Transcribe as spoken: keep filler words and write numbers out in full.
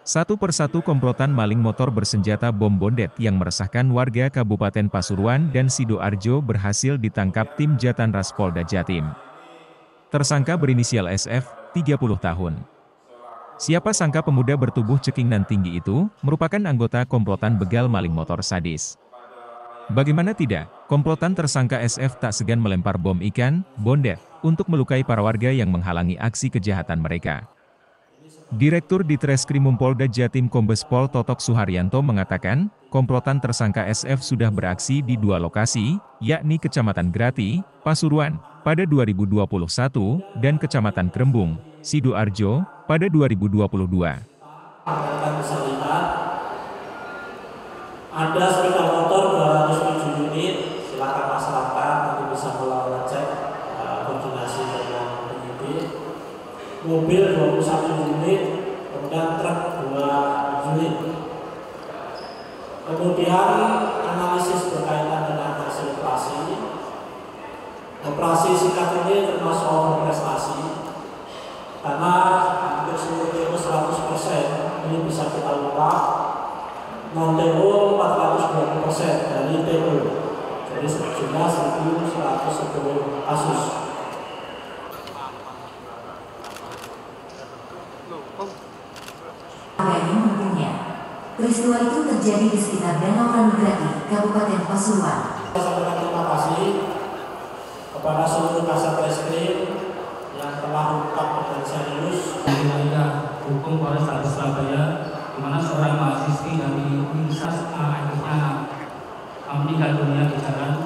Satu persatu komplotan maling motor bersenjata bom bondet yang meresahkan warga Kabupaten Pasuruan dan Sidoarjo berhasil ditangkap tim Jatanras Polda Jatim. Tersangka berinisial S F, tiga puluh tahun. Siapa sangka pemuda bertubuh ceking nan tinggi itu, merupakan anggota komplotan begal maling motor sadis. Bagaimana tidak, komplotan tersangka S F tak segan melempar bom ikan, bondet, untuk melukai para warga yang menghalangi aksi kejahatan mereka. Direktur Ditreskrimum Polda Jatim Kombes Pol Totok Suharyanto mengatakan, komplotan tersangka S F sudah beraksi di dua lokasi, yakni Kecamatan Grati, Pasuruan, pada dua ribu dua puluh satu, dan Kecamatan Krembung, Sidoarjo, pada dua ribu dua puluh dua. Rekan bisa lihat, ada sepeda motor dua ratus tujuh unit, silakan masyarakat nanti bisa melakukan cek uh, koordinasi dengan penyidik. Mobil dua puluh satu unit, kemudian truk dua unit. Kemudian analisis berkaitan dengan hasil operasi. Operasi singkat ini termasuk overprestasi, karena hampir seluruh seratus persen ini bisa kita ungkap, non T O empat ratus dua puluh persen dari T O, jadi sejumlah seribu seratus sepuluh kasus. Ini menurutnya, peristiwa itu terjadi di sekitar Danau Randugrati, Kabupaten Pasuruan. Saya sampaikan terima kasih kepada seluruh kasat reskrim yang telah mengungkap dengan serius. Wilayah hukum Polrestabes Surabaya, di mana seorang mahasiswi dari Universitas akhirnya meninggal dunia di jalan